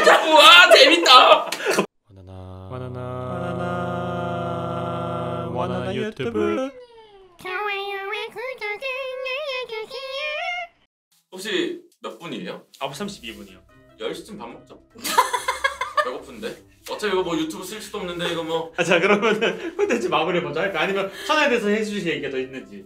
우와 재밌다. 바나나 유튜브. 혹시 몇 분이에요? 9시 32분이요. 10시쯤 밥 먹자. 배고픈데. 어차피 이거 뭐 유튜브 쓸 수도 없는데 이거 뭐. 자 그러면은 콘텐츠 마무리 먼저 할까? 아니면 천하에 대해서 해주실 얘기가 더 있는지.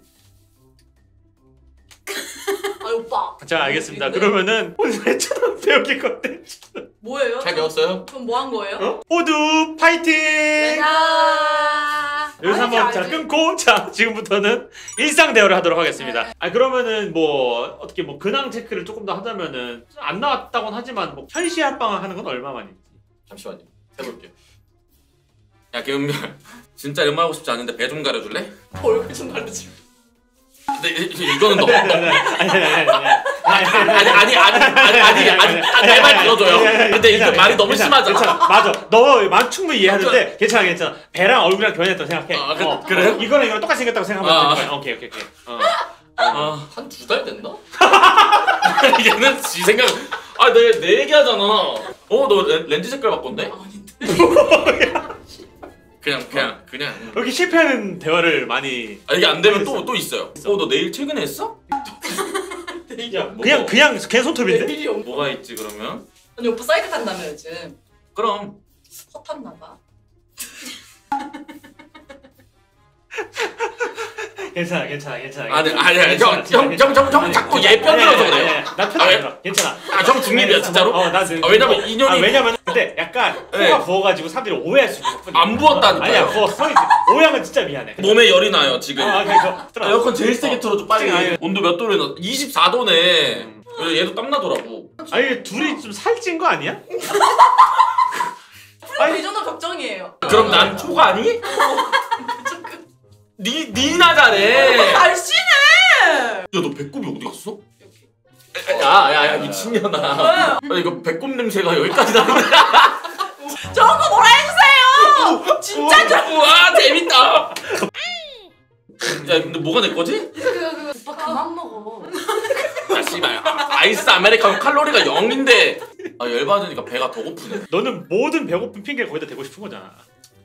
아 오빠. 자 알겠습니다. 그러면은 오늘의 첫 배우기 콘텐츠 뭐예요? 잘 배웠어요? 그럼 뭐 한 거예요? 호두 파이팅! 자. 여기서 한번 자 끊고 자 지금부터는 일상 대화를 하도록 하겠습니다. 아 그러면은 뭐 어떻게 뭐 근황 체크를 조금 더 하자면은 안 나왔다곤 하지만 뭐 현시 합방을 하는 건 얼마 만인지. 잠시만요. 해볼게요. 야 김은별 진짜 이런 말 하고 싶지 않은데 배 좀 가려줄래? 얼굴 좀 가려줘. 근데 이거는 너. 아니 내 말 들어줘요. 근데 이거 말이 너무 심하잖아. 괜찮아. 맞아. 너 충분히 이해하는데 괜찮아. 배랑 얼굴이랑 변했다고 생각해. 그래요? 이거랑 똑같이 생겼다고 생각하면 되는 거야. 오케이. 한 2달 됐나? 얘는 지 생각. 내 얘기하잖아. 너 렌즈 색깔 바꿨네? 그냥. 이렇게 실패하는 대화를 많이. 이게 안 되면 또 있어요. 너 내일 퇴근했어? 그냥 손톱인데? 내일이 온 뭐가 있지 그러면? 아니 오빠 사이클 탄다며 요즘. 그럼 헛탔나 봐. 괜찮아. 아니 형 자꾸 얘 편들어서 그래요. 나 편들어. 괜찮아. 형 중립이야 진짜로? 왜냐면 인연이. 왜냐면 근데 약간 코가 부어가지고 사람들이 오해할 수 있어. 안 부었다니까요. 아니야 부었어. 오해하면 진짜 미안해. 몸에 열이 나요 지금. 그래서 에어컨 제일 세게 틀어줘 빨리. 온도 몇 도로 해놨어? 24도네. 얘도 땀 나더라고. 아니 둘이 좀 살찐 거 아니야? 아니 이 정도 걱정이에요. 그럼 난 초가 아니? 니나 잘해. 날씬해. 야 너 배꼽이 어디 갔어? 야 미친년아. 이거 배꼽 냄새가 여기까지 나는데. 저런 거 뭐라 해주세요. 진짜 좀. 우와 재밌다. 야 근데 뭐가 내 거지? 오빠 그만 먹어. 씨발 아이스 아메리카노 칼로리가 0인데 열받으니까 배가 더 고프네. 너는 모든 배고픈 핑계를 거기다 대고 싶은 거잖아.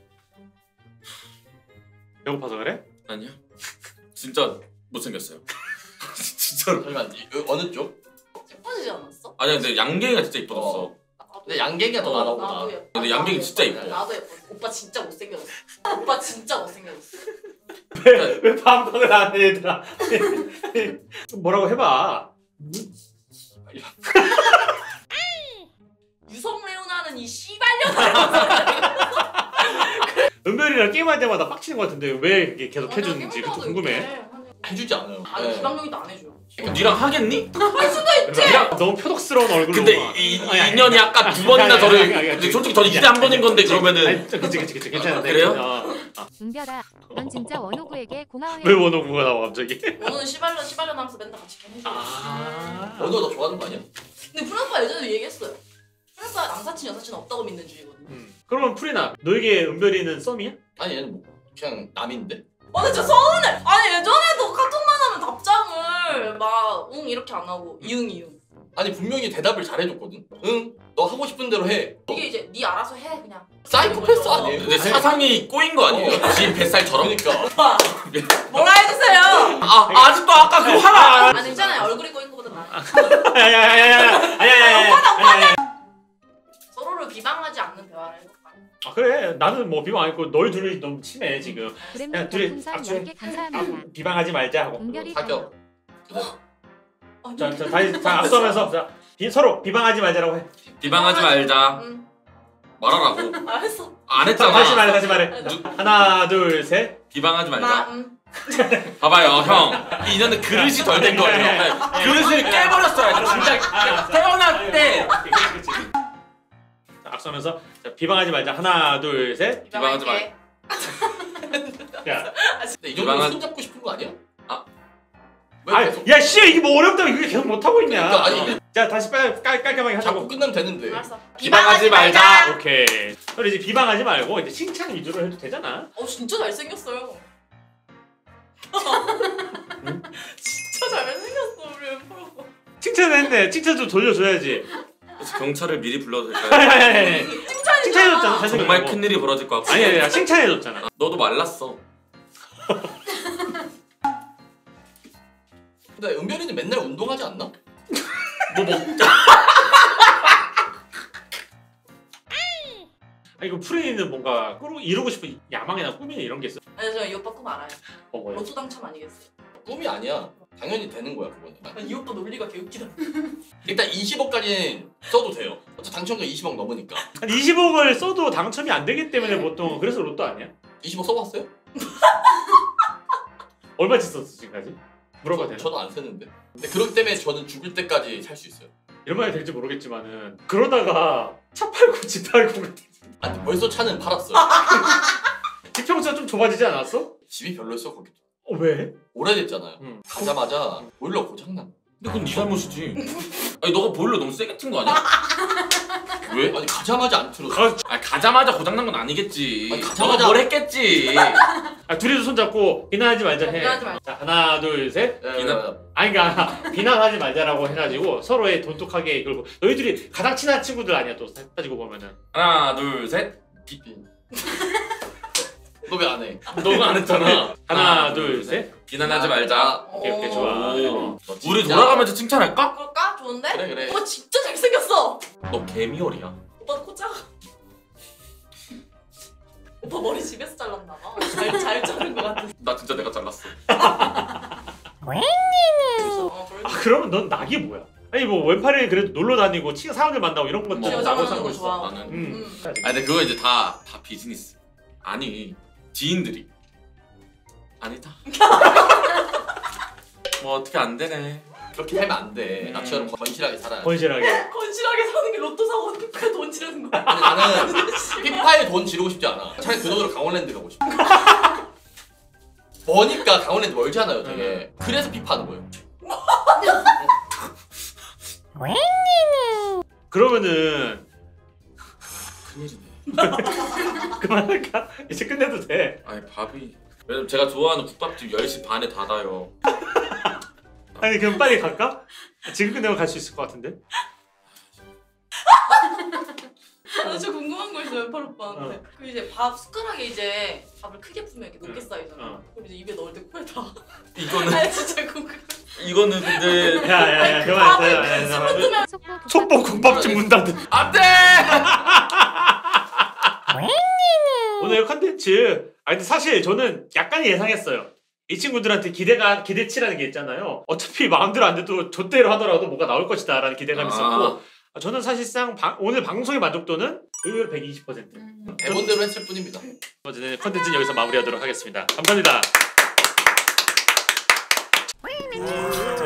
배고파서 그래? 아니야. 진짜 못생겼어요. 진짜로. 잠깐 어느 쪽? 예뻐지지 않았어? 아니야 근데 양갱이가 진짜 이뻐졌어. 근데 양갱이가 더 나나 보다. 나도 예뻐. 근데 양갱이 진짜 이뻐. 나도 예뻐. 오빠 진짜 못생겼어. 오빠 진짜 못생겼어. 왜 반박을 안 해 얘들아? 뭐라고 해봐. 유성 레오나는 이 씨발년아. 은별이랑 게임할 때마다 빡치는 거 같은데 왜 이게 계속 해주는지 그것도 궁금해. 해주지 않아요. 아니 기방용이도 안 해줘. 니랑 하겠니? 할 수도 있지. 너무 표독스러운 얼굴로. 근데 인연이 아까 2번이나 저를. 근데 솔직히 저는 이제 한 번인 건데 그러면은. 그치 괜찮은데. 그래요? 은별아, 넌 진짜 원호구에게 고마워해. 왜 원호구가 나와 갑자기? 오늘 씨발년 하면서 맨날 같이 걔네들. 너도 너 좋아하는 거 아니야? 근데 프랑스가 예전에도 얘기했어요. 프랑스가 남사친 여사친 없다고 믿는 주의거든요. 그러면 프리나 너에게 은별이는 썸이야? 아니 얘는 뭐 그냥 남인데. 근데 진짜 서운해. 아니 예전에도 카톡만 하면 답장을 막 응 이렇게 안 하고 이응. 아니 분명히 대답을 잘해줬거든. 응, 너 하고 싶은 대로 해. 이게 이제 네 알아서 해 그냥. 사이코패스 아니에요? 근데 사상이 꼬인 거 아니에요? 지 뱃살처럼? 그러니까. 오빠 뭐라 해주세요. 아직도 아까 그 화가. 아니 있잖아요 얼굴이 꼬인 거보다 나아. 야야야야야야야야야. 서로를 비방하지 않는 대화를 해볼까? 아 그래 나는 뭐 비방 안 했고 너희 둘이 너무 친해 지금. 그램님 둘이 별풍선 악수해. 10개 감사합니다. 비방하지 말자 하고. 은별이 사겨. 자 다시 다 앞서면서 자 서로 비방하지 말자라고 해. 비방하지 말자. 응. 말하라고. 알았어. 안 자, 했잖아. 다시 말해. 하나 둘 셋. 비방하지 말자. 나 응. 봐봐요 형. 이년은 그릇이 덜 된 거예요. 그릇을 깨버렸어요. 진짜 태어날 때. 그치. 자, 앞서면서 자, 비방하지 말자. 하나 둘 셋. 비방하지 말. 야. 근데 이 정도면 손 잡고 싶은 거 아니야? 왜 계속? 야 씨 이게 뭐 어렵다고 이게 계속 못 하고 있냐? 그러니까, 아니, 자 다시 빨리 깔끔하게 자꾸 하자고. 끝나면 되는데. 알았어. 비방하지 말자. 오케이. 그럼 이제 비방하지 말고 이제 칭찬 위주로 해도 되잖아. 진짜 잘생겼어요. 진짜 잘생겼어 우리 엠프로. 칭찬했네. 칭찬 좀 돌려줘야지. 그래서 경찰을 미리 불러도 될까요? 아니. 칭찬이잖아. 칭찬해줬잖아. 잘생긴 정말 거. 큰일이 벌어질 것 같고. 아니 칭찬해줬잖아. 너도 말랐어. 근데 은별이는 맨날 운동하지 않나? 뭐 먹자. 아니 이거 프레이는 뭔가 이루고 싶은 야망이나 꿈이나 이런 게 있어. 아니 저 이 오빠 꿈 알아요. 뭐야? 로또 당첨 아니겠어요? 꿈이 아니야. 당연히 되는 거야 그거는. 아, 이 오빠 논리가 개웃기다. 일단 20억까지는 써도 돼요. 어차피 당첨금 20억 넘으니까. 한 20억을 써도 당첨이 안 되기 때문에 보통 그래서 로또 아니야? 20억 써봤어요? 얼마치 썼어 지금까지? 물어봐도 되나? 저도 안 쓰는데. 근데 그렇기 때문에 저는 죽을 때까지 살 수 있어요. 이런 말이 될지 모르겠지만은 그러다가 차 팔고 집 팔고 아니 벌써 차는 팔았어요. 집 평수가 좀 좁아지지 않았어? 집이 별로였어 거기도. 왜? 오래됐잖아요. 응. 가자마자 보일러 고장난. 근데 그건 네 잘못이지. 아니 너가 보일러 너무 세게 튼 거 아니야? 왜? 아니 가자마자 안 틀었어. 아니 가자마자 고장난 건 아니겠지. 아니, 가자마자- 너가 뭘 했겠지. 아 둘이서 손잡고 비난하지 말자 해. 비난하지 말자. 자, 하나 둘 셋. 비난- 아니 그러니까 비난하지 말자라고 해가지고 서로의 돈독하게 이끌고 너희들이 가장 친한 친구들 아니야 또 따지고 보면은. 하나 둘 셋. 너 왜 안 해? 너가 안 했잖아. 하나 둘 셋. 비난하지 말자. 오케이 좋아. 오. 너 우리 진짜- 돌아가면서 칭찬할까? 그럴까? 좋은데? 그래, 그래. 오빠 진짜 잘생겼어. 너 개미열이야. 오빠 코 작아. 오빠 머리 집에서 잘랐나 봐. 잘 자른 것 같아. 나 진짜 내가 잘랐어. 아 그러면 넌 낙이 뭐야? 아니 뭐 왼팔에 그래도 놀러 다니고 사람들 만나고 이런 것도 뭐, 나고 여자만 사는 하는 거 거 있어. 좋아. 나는. 아니 아니 근데 그거 이제 다 비즈니스. 아니 지인들이. 아니다. 뭐 어떻게 안 되네. 그렇게 하면 안 돼. 나처럼 건실하게 살아야 돼. 건실하게. 건실하게 사는 게 로또 사고 그돈 지르는 거야. 아니, 나는 피파에 돈 지르고 싶지 않아. 차라리 그 돈으로 강원랜드 가고 싶어. 머니까 강원랜드 멀잖아요 되게. 그래서 피파 하는 거예요. 그러면은 큰일이네. 그만할까? 이제 끝내도 돼. 아니 밥이. 왜냐면 제가 좋아하는 국밥집 10시 반에 닫아요. 아니 그럼 빨리 갈까? 지금 끝내면 갈 수 있을 것 같은데. 나 진짜 궁금한 거 있어요, 왼팔 오빠한테. 그 이제 밥 숟가락에 이제 밥을 크게 풀면 이렇게 높게 쌓이잖아. 어. 그럼 이제 입에 넣을 때 코에 다. 이거는 아 진짜 궁금. 이거는 근데 야야야 그 그만. 밥을 숨을 뜨면 속보 국밥집 문 닫은. 안돼. 오늘 컨텐츠. 아 근데 사실 저는 약간 예상했어요. 이 친구들한테 기대치라는 게 있잖아요. 어차피 마음대로 안 돼도 좆대로 하더라도 뭐가 나올 것이다라는 기대감이 있었고 저는 사실상 오늘 방송의 만족도는 의외로 120%. 대본대로 했을 뿐입니다. 어쨌든 컨텐츠는 여기서 마무리하도록 하겠습니다. 감사합니다.